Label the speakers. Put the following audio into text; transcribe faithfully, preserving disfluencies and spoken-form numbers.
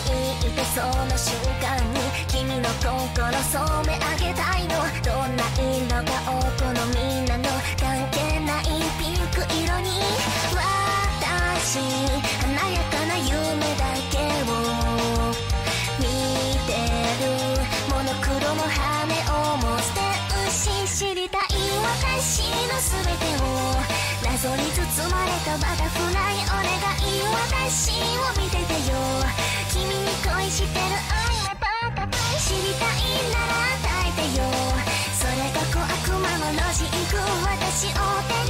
Speaker 1: いてその瞬間に君の心染め上げたいの。どんな色がお好みなの？関係ないピンク色に私華やかな夢だけを見てる。モノクロの羽をも捨て牛知りたい私の全てを謎に包まれたバタフライお願い私を見ててよ。君に恋してる愛はバカ知りたいなら与えてよ。それが小悪魔のロジック私を